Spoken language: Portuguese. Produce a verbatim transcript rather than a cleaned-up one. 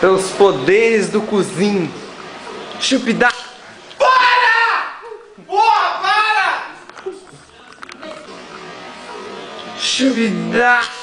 Pelos poderes do cozinho. Chupidá. Para! Porra, para! Chupidá.